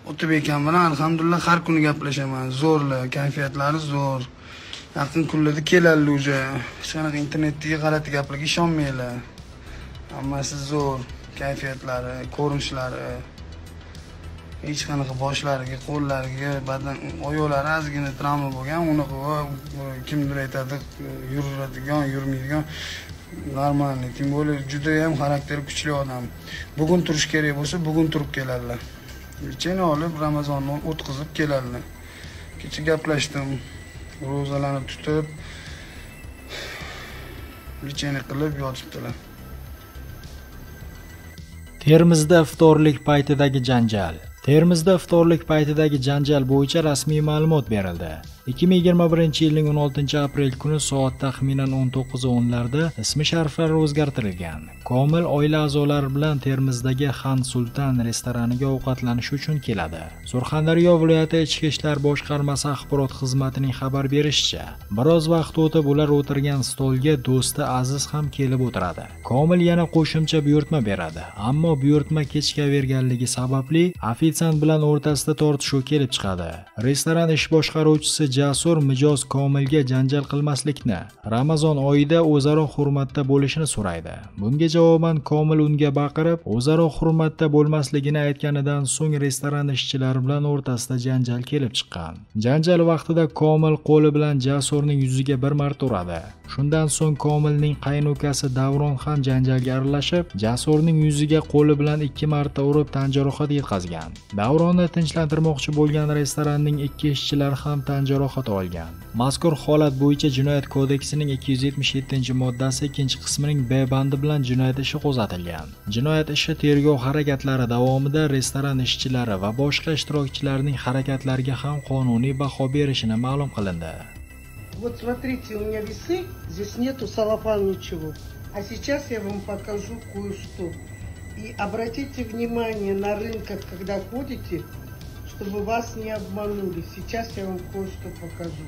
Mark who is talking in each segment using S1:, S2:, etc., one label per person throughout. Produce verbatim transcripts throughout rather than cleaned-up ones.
S1: O'tibekam bilan alhamdulillah har kuni gaplashaman. Zo'rlar, kayfiyatlari zo'r. Yaqin kunlarda keladi o'sha. Hech qanaqa internetdagi g'alati gaplarga ishonmanglar. Hammasi zo'r, kayfiyatlari, ko'rinishlari. Hech qanaqa boshlariga, qo'llariga, badan oyoqlari ozgina travma bo'lgan, unaqa kimdir aytadi, yuradigan, yurmaydigan normalniy. Kim bo'lib, juda ham xarakteri kuchli odam. Bugun turish kerak bo'lsa, bugun turib keladilar. Cheni olib Ramazonni o'tkazib keladilar. Kecha gaplashdim. Ro'zalarni tutib, licheni qilib yotibdilar.
S2: Termizda iftorlik paytidagi janjal. Termizda iftorlik paytidagi janjal bo'yicha rasmiy ma'lumot berildi. ikki ming yigirma birinchi yilning o'n oltinchi aprel kuni soat taxminan o'n to'qqiz o'nlarda ismi shariflari o'zgartirilgan. Komil oila a'zolari bilan Termizdagi Xan Sultan restoraniga ovqatlanish uchun keladi. Surxondaryo viloyati Ichki ishlar boshqarmasi axborot xizmatining xabar berishicha, biroz vaqt o'tib ular o'tirgan stolga do'sti Aziz ham kelib o'tiradi. Komil yana qo'shimcha buyurtma beradi, ammo buyurtma kechikaverganligi sababli ofitsiant bilan o'rtasida tortishuv kelib chiqadi. Restoran ish boshqaruvchisi Jasur mijoz Komilga janjal qilmaslikni, Ramazon oyida o'zaro hurmatda bo'lishini so'raydi. Bunga javoban Komil unga baqirib, o'zaro hurmatda bo'lmasligini aytganidan so'ng restoran ishchilari bilan o'rtasida janjal kelib chiqqan. Janjal vaqtida Komil qo'li bilan Jasurning yuziga bir marta uradi. Shundan so'ng Komilning qaynukasi Davron ham janjalga aralashib, Jasurning yuziga qo'li bilan ikki marta urib tan jarohati yetkazgan. Davronni tinchlantirmoqchi bo'lgan restoranning ikki ishchilari ham tan jarohati olgan. Mazkur holat bo'yicha Jinoyat kodeksining ikki yuz yetmish yettinchi moddasi ikkinchi qismining B bandi bilan jinoyat ishi qo'zg'atilgan. Jinoyat ishi tergov harakatlari davomida restoran ishchilari va boshqa ishtirokchilarning harakatlariga ham qonuniy baho berishini ma'lum qilindi.
S3: Вот смотрите, у меня весы, здесь нету салафан ничего. А сейчас я вам покажу кое-что. И обратите внимание на рынках, когда ходите, чтобы вас не обманули. Сейчас я вам кое-что покажу.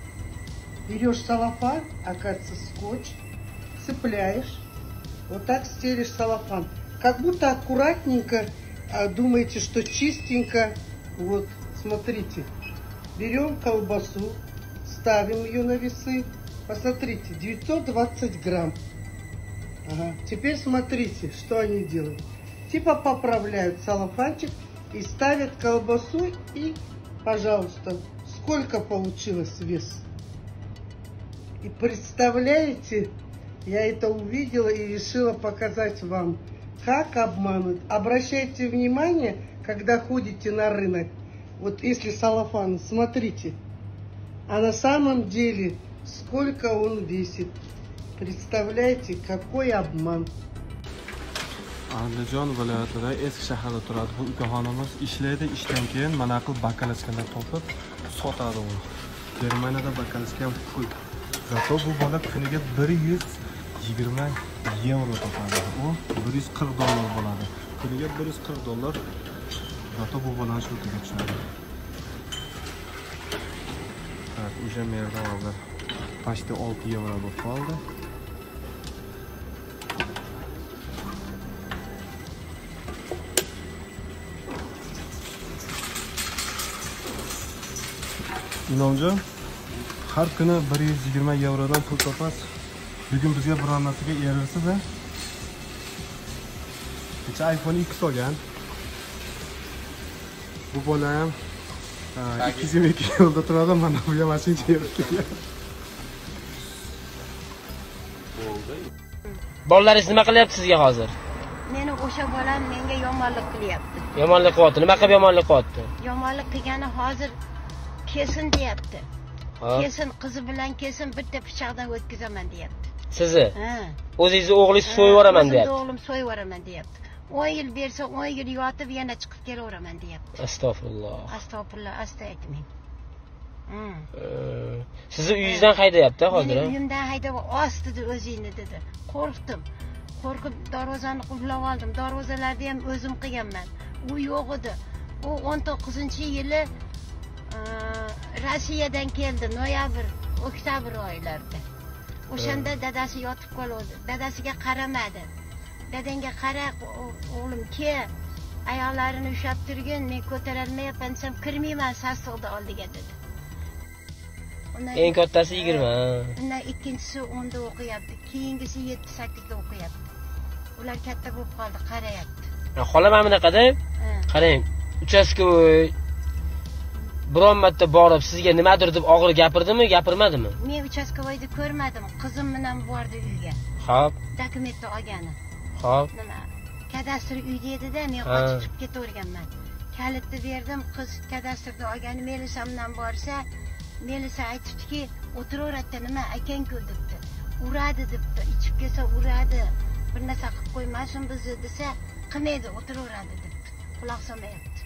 S3: Берешь салафан, оказывается, скотч, цепляешь, вот так стелишь салафан. Как будто аккуратненько, а думаете, что чистенько. Вот, смотрите. Берем колбасу, ставим ее на весы. Посмотрите, девятьсот двадцать грамм. Ага. Теперь смотрите, что они делают. Типа поправляют салафанчик и ставят колбасу, и, пожалуйста, сколько получилось вес. И представляете, я это увидела и решила показать вам, как обманут. Обращайте внимание, когда ходите на рынок, вот если салафан, смотрите, а на самом деле сколько он весит. Представляете, какой обман.
S4: Andijon viloyatida eski shaharda turadi. Bu ukaxonimiz ishlaydi, ishdan keyin mana qilib bakalavkalar topib sotadi uni. Germaniyada bakalavka pul. Zato bu bola kuniga bir yuz yigirma yevro topadi. U bir yuz qirq dollar bo'ladi. Kuniga bir yuz qirq dollar. Zato bu bolani shu yerga tushadi. Ha, o'sha yerda hozir почти olti yevro bo'lib qoldi. Inomjon, har kuni bir yuz yigirma yevrodan pul topasiz. Bugun bizga biror narsaga erishsiz-a? Kecha iPhone X olgan. Bu bola ham ikki yuz yigirma ikki yilda turadi, mana bu ham mashincha yerga.
S5: Bolalaringiz nima qilyapti sizga hozir?
S6: Meni o'sha bolam menga yomonlik qilyapti.
S5: Yomonlik qilyapti. Nima qilib yomonlik qilyapti?
S6: Yomonlik qilgani hozir kesin deyapti. Kesin qizi bilan kesin bitta pichoqdan o'tkazaman deyapti.
S5: Sizni?
S6: Ha.
S5: O'zingizni o'g'lingiz so'yib yuboraman deyapti.
S6: O'g'lim so'yib yuboraman deyapti. o'n yil bersa o'n yil yotib yana chiqib kelaveraman deyapti.
S5: Astag'firulloh.
S6: Astag'firulloh, asta aytmang. Hmm.
S5: Sizni uyingizdan haydayapti hozir.
S6: Meni uyimdan haydab ostida o'zingni dedi. Qo'rqdim. Qo'rqib darvozani qulflab oldim. Darvozalarni ham o'zim qilganman. U yo'q edi. U o'n to'qqizinchi yili Rossiyadan keldi, noyabr, oktyabr oylarida. O'shanda dadasi yotib qoldi. Dadasiga qaramadi. Dadangga qara, o'g'lim, ke. Ayollarini ushlab turgin, men ko'tarolmayapman desam, kirmayman, sassiqni oldiga dedi.
S5: Eng kattasi yigirma.
S6: Undan ikkinchisi o'nda o'qiyapti, keyingisi yetti sakkizda o'qiyapti. Ular katta bo'lib qoldi, qarayapti.
S5: Xola mana bunaqada, qarang, uchastkovoy biron marta borib sizga nimadir deb og'ir gapirdimi, gapirmadimi?
S6: Men uchastkovoyni ko'rmadim, qizim bilan bordi uyga.
S5: Xo'p.
S6: Dokumentni olgani.
S5: Xo'p.
S6: Nima? Kadastr uyda edi-da, men qochib chiqib ketaverganman. Kalitni berdim, qiz kadastrni olgani Melisa bilan borsa, Melisa aytibdiki, o'tiraveradi, nima akang-ku debdi. Uradi debdi, ichib kelsa uradi. Bir narsa qilib qo'ymasin bizni desa, qilmaydi, o'tiraveradi debdi. Quloq solmayapti.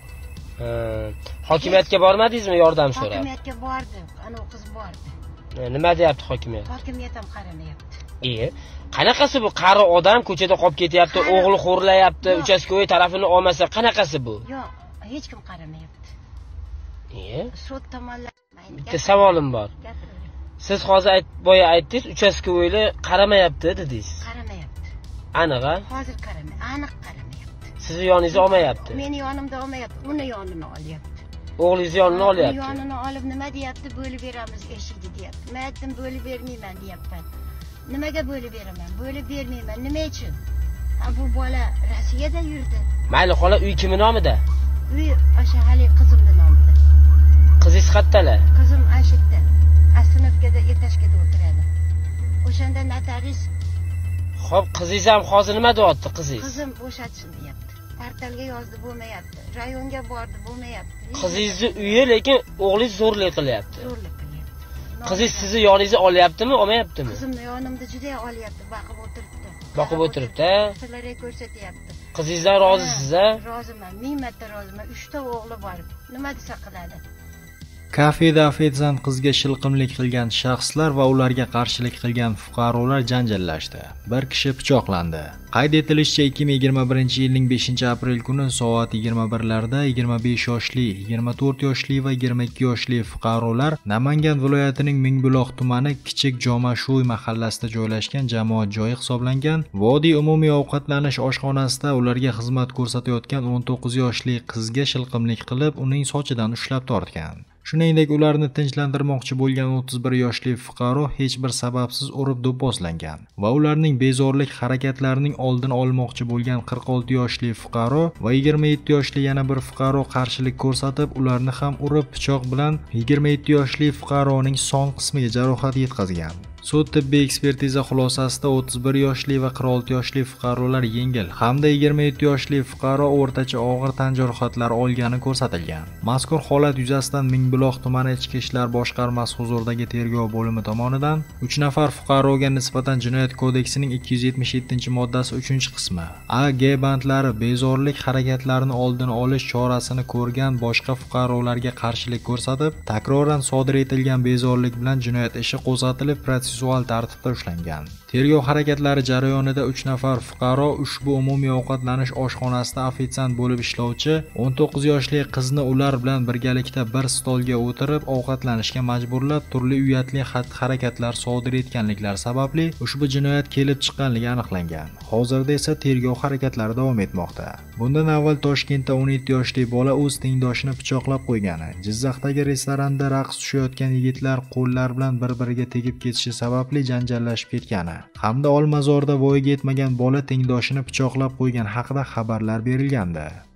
S5: Hokimiyatga bormadingizmi yordam so'rab?
S6: Hokimiyatga bordi, ana qiz bordi.
S5: Nima deyapti hokimiyat?
S6: Hokimiyat ham qaramayapti.
S5: E, qanaqasi bu? Qari odam ko'chada qolib ketyapti, o'g'li xo'rlayapti, uchastkovoy tarafini olmasa qanaqasi bu?
S6: Yo'q, hech kim qaramayapti.
S5: E?
S6: Sud tomonlar.
S5: Bitta savolim bor. Siz hozir boya aytdingiz, uchastkovoylar qaramayapti dedingiz.
S6: Qaramayapti.
S5: Aniq-a?
S6: Hozir qaramay, aniq qaramayapti.
S5: Sizni yoningizni olmayapti.
S6: Meni yonimda olmayapti, uni yonini olyapti.
S5: O'g'lingizni yonini olyapti.
S6: Yonini olib nima deyapti? Bo'lib beramiz eshikni deyapti. Men aytdim, bo'lib bermayman deyapman. Nimaga bo'lib beraman? Bo'lib bermayman. Nima uchun? Bu bola Rossiyada yurdi.
S5: Mayli, xola, uy kimning nomida?
S6: Uy o'sha hali qizimning nomida.
S5: Qizingiz qayerdalar?
S6: Qizim Ashitda. Astanovkada etashkada o'tiradi. O'shanda notarius.
S5: Xo'p, qizingiz ham hozir nima deyapti, qizingiz?
S6: Qizim bo'shatsin deyapti. Portalga yozdi, bo'lmayapti. Rayonga bordi, bo'lmayapti.
S5: Qizingizni uyi, lekin o'g'lingiz zo'rlik qilyapti.
S6: Zo'rlik qilyapti.
S5: Qizingiz sizni yoningizni olyaptimi, olmayaptimi?
S6: Qizimni yonimda juda olyapti, boqib o'tiribdi.
S5: Boqib o'tiribdi.
S6: Sizlarga ko'rsatyapti.
S5: Qizingizdan rozisiz-a?
S6: Roziman, ming marta roziman. uchta o'g'li bor. Nima desa qiladi?
S2: Kafeda ofitsiant qizga shilqimlik qilgan shaxslar va ularga qarshilik qilgan fuqarolar janjallashdi. Bir kishi pichoqlandi. Qayd etilishicha, ikki ming yigirma birinchi yilning beshinchi aprel kuni soat yigirma birlarda yigirma besh yoshli, yigirma to'rt yoshli va yigirma ikki yoshli fuqarolar Namangan viloyatining Mingbuloq tumani Kichik Jomashuy mahallasida joylashgan jamoat joyi hisoblangan Vodiy umumiy ovqatlanish oshxonasida ularga xizmat ko'rsatayotgan o'n to'qqiz yoshli qizga shilqimlik qilib, uning sochidan ushlab tortgan. Shuningdek, ularni tinchlantirmoqchi bo'lgan o'ttiz bir yoshli fuqaro hech bir sababsiz urib do'pposlangan va ularning bezorilik harakatlarining oldini olmoqchi bo'lgan qirq olti yoshli fuqaro va yigirma yetti yoshli yana bir fuqaro qarshilik ko'rsatib, ularni ham urib pichoq bilan yigirma yetti yoshli fuqaroning son qismiga jarohat yetkazgan. Sud tibbiy ekspertiza xulosasida o'ttiz bir yoshli va qirq olti yoshli fuqarolar yengil hamda yigirma yetti yoshli fuqaro o'rtacha og'ir tan jarohatlari olgani ko'rsatilgan. Mazkur holat yuzasidan Mingbuloq tumani Ichki ishlar boshqarmasi huzuridagi tergov bo'limi tomonidan uch nafar fuqaroga nisbatan Jinoyat kodeksining ikki yuz yetmish yettinchi moddasi uchinchi qismi A G bandlari bezorilik harakatlarini oldini olish chorasini ko'rgan boshqa fuqarolarga qarshilik ko'rsatib, takroran sodir etilgan bezorilik bilan jinoyat ishi qo'zg'atilib, protsessual tartibda ushlangan. Tergov harakatlari jarayonida uch nafar fuqaro ushbu umumiy ovqatlanish oshxonasida ofitsiant bo'lib ishlovchi o'n to'qqiz yoshli qizni ular bilan birgalikda bir stolga o'tirib ovqatlanishga majburlab, turli uyatli xatti-harakatlar sodir etganliklari sababli ushbu jinoyat kelib chiqqanligi aniqlangan. Hozirda esa tergov harakatlari davom etmoqda. Bundan avval Toshkentda o'n yetti yoshli bola o'z tengdoshini pichoqlab qo'ygani, Jizzaxdagi restoranda raqs tushayotgan yigitlar qo'llar bilan bir-biriga tegib ketishi sababli janjallashib ketgani hamda Olmazorda voyaga yetmagan bola tengdoshini pichoqlab qo'ygan haqida xabarlar berilgandi.